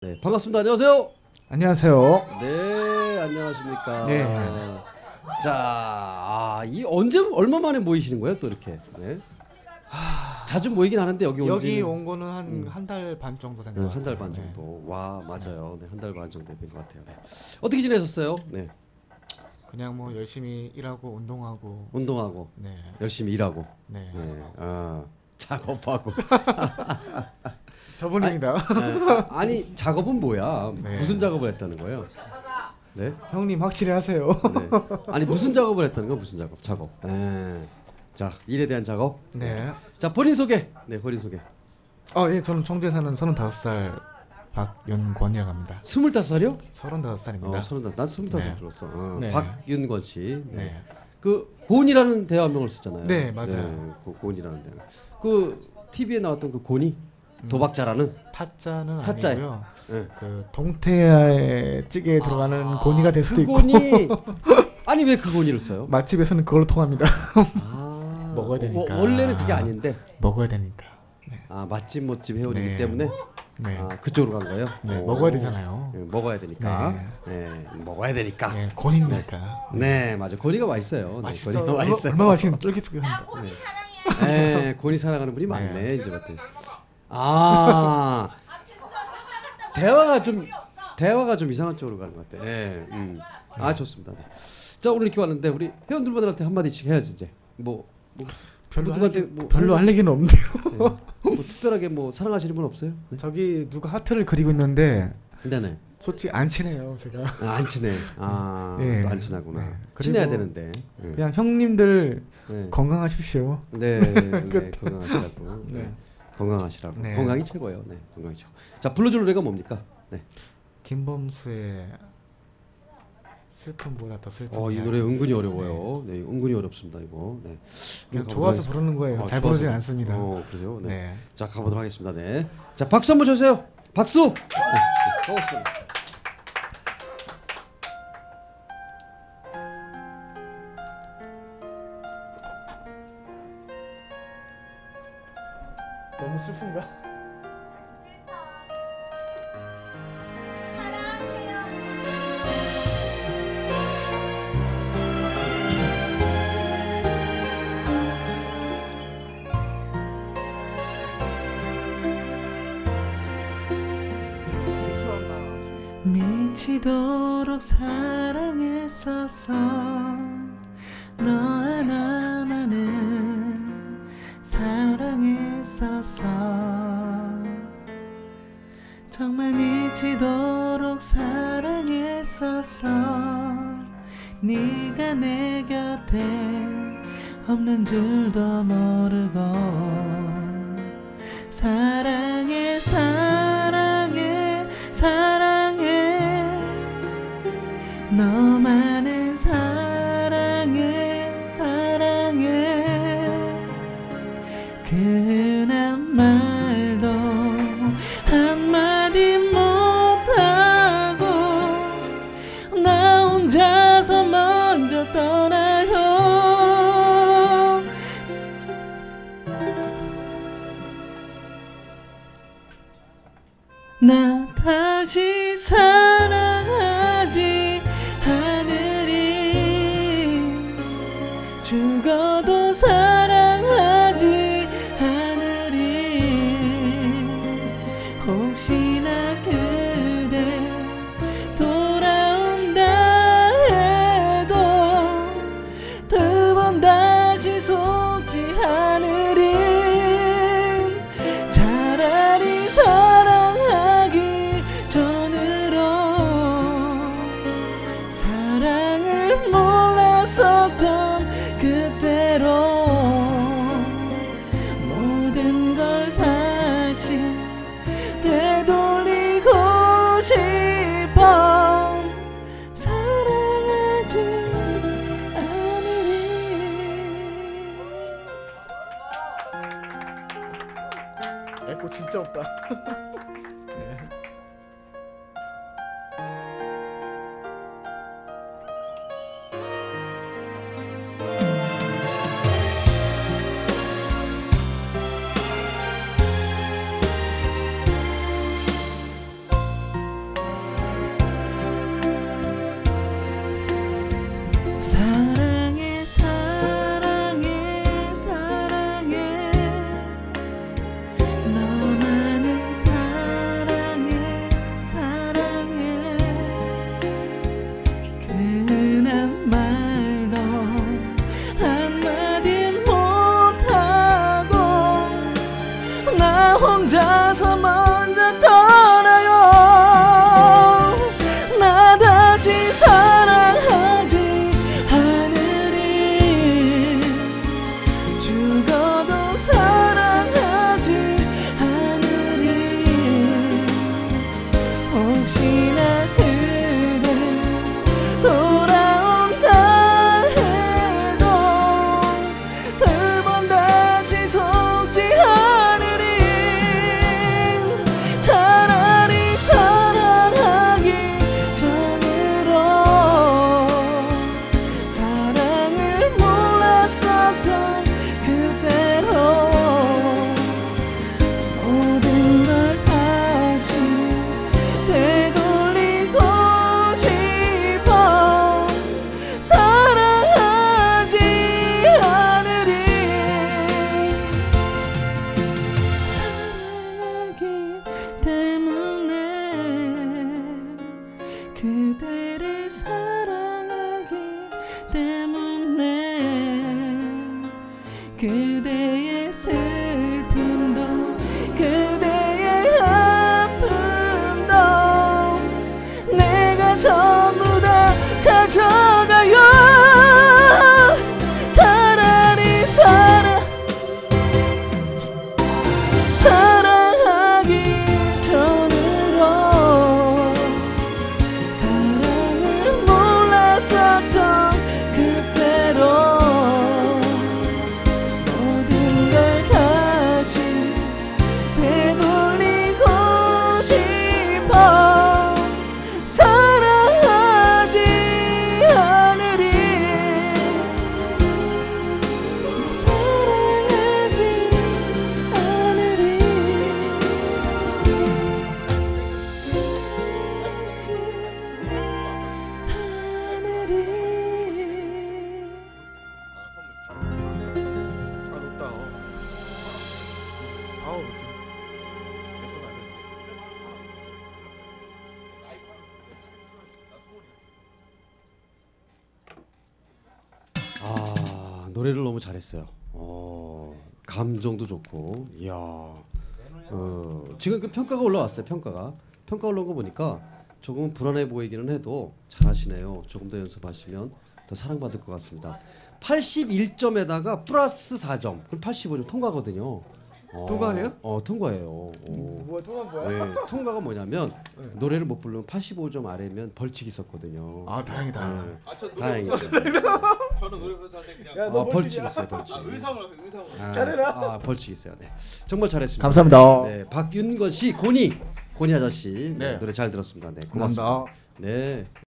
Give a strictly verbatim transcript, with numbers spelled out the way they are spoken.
네, 반갑습니다. 안녕하세요. 안녕하세요. 네, 안녕하십니까. 네. 자, 아, 이 언제 얼마 만에 모이시는 거예요, 또 이렇게? 네. 자주 모이긴 하는데 여기 온 여기 지는 온 거는 한 한 달 반 정도 된 것 같아요. 한 달 반 네. 정도. 와, 맞아요. 네, 한 달 반 정도 된 것 같아요. 네. 어떻게 지내셨어요? 네. 그냥 뭐 열심히 일하고 운동하고. 운동하고 네. 열심히 일하고. 네. 네. 아, 작업하고. 저분입니다. 네. 아, 아니, 작업은 뭐야? 네. 무슨 작업을 했다는 거예요? 네? 형님 확실히 하세요. 네. 아니, 무슨 작업을 했다는 거? 무슨 작업? 작업. 네. 자, 일에 대한 작업. 네. 자, 본인 소개. 네, 본인 소개. 어, 예, 저는 청주에 사는 서른다섯 살 박윤권이라고 합니다. 스물다섯 살이요? 서른다섯 살입니다. 어, 서른다섯. 난 스물다섯 살 네. 들었어. 어, 네. 박윤권 씨. 네. 네. 그 고은이라는 대화명을 썼잖아요. 네, 맞아요. 네, 그 고은이라는 대화. 그 티비에 나왔던 그 고니 도박자라는 타짜는 타짜예요. 아니고요. 네. 그 동태의 찌개에 들어가는 아, 고니가 될 수도 그 있고. 고니. 아니 왜 그 고니를 써요? 맛집에서는 그걸로 통합니다. 아, 먹어야 되니까. 어, 원래는 그게 아닌데. 먹어야 되니까. 네. 아, 맛집 멋집 회원이기 네. 때문에 네. 아, 그쪽으로 간 거예요? 네, 오. 먹어야 되잖아요. 네, 먹어야 되니까. 네. 먹어야 되니까. 네, 네, 고니니까. 맞아. 고니가 맛있어요. 맛있어. 네, 고니가 얼마, 맛있어요. 얼마 맛있는 쫄깃쫄깃합니다. 네. 네, 고니 사랑하는 분이 많네. 네. 이제 봤더니. 아, 대화가 좀 대화가 좀 이상한 쪽으로 가는 것 같아. 네, 음. 아, 좋습니다. 네. 자, 오늘 이렇게 왔는데 우리 회원들분들한테 한 마디씩 해야지 이제. 뭐, 뭐 별로 누구한테 할, 뭐 별로 할 얘기는 없는데요. 네. 뭐 특별하게 뭐 사랑하시는 분 없어요? 네. 저기 누가 하트를 그리고 있는데 네네. 솔직히 안 친해요, 제가. 아, 안 친해. 아, 네. 또 안 친하구나. 네. 친해야 그리고 되는데. 네. 그냥 형님들 네. 건강하십시오. 네, 네, 건강하시라고. 네. 네. 건강하시라고. 네. 건강이 최고예요. 네, 건강이 최고. 자, 불러줄 노래가 뭡니까? 네. 김범수의 슬픔보다 더 슬픈. 어, 이 이야기. 노래 은근히 어려워요. 네, 은근히 어렵습니다 이거. 네. 그냥 좋아서 부르는 거예요. 어, 잘 좋아서. 부르진 않습니다. 어, 그러죠. 네. 네. 자, 가보도록 하겠습니다. 네. 자, 박수 한번 주세요. 박수. 네. 고맙습니다. 너무 슬픈가? 미치도록 사랑했었어 너 하나만은 사랑했었어 정말 미치도록 사랑했었어 네가 내 곁에 없는 줄도 모르고 사랑해 사랑해 사랑해 너만을 사랑해 사랑해 그 흔한 말도 한마디 못하고 나 혼자서 먼저 떠나요 나 다시 사랑하지 않으리 죽어도 사랑하지 않으리 혹시나 그대 돌아온다 해도 두 번 다시 속지 않으리 차라리 사랑하기 전으로 사랑을 몰랐었던 그때로 모든 걸 다시 되돌리고 싶어 사랑하지 않으리 에코 진짜 없다. 네. 혹시나 그대 돌아온다 해도 두 번 다시 속지 않으리. 차라리 사랑하기 전으로 사랑을 몰랐었던 그대로 모든 걸 다시 되돌리고 싶어. 사랑하지 않으리. 사랑하기 때문에 그대를 사랑하기 때문에 그대의 슬픔도 그대의 아픔도 내가 전부 다 가져가요. 차라리 사랑 사랑하기 전으로 사랑을 몰랐었던 그대로 모든 걸 다시 되돌리고 싶어. 사랑하지 않으리. 사랑하지 않으리. 아 높다. 아우. 아 노래를 너무 잘했어요. 어 감정도 좋고, 이야. 어 지금 그 평가가 올라왔어요. 평가가 평가 올라온 거 보니까 조금은 불안해 보이기는 해도 잘하시네요. 조금 더 연습하시면 더 사랑받을 것 같습니다. 팔십일 점에다가 플러스 사 점, 그럼 팔십오 점 통과거든요. 어, 통과예요? 어 통과예요. 어. 뭐야 통한 거야? 네, 통과가 뭐냐면 네. 노래를 못 부르면 팔십오 점 아래면 벌칙이 있었거든요. 아 다행이다. 네, 아저 노래 다행이죠. 저는 노래 부르는데 그냥 야, 아, 너 벌칙 벌칙이야? 있어요, 벌칙. 아, 의상을 하세요, 의상을. 아, 잘해라. 아, 벌칙 있어요. 네, 정말 잘했습니다. 감사합니다. 네, 박윤건 씨, 고니, 고니 아저씨 네, 네. 노래 잘 들었습니다. 네, 고맙습니다. 감사합니다. 네,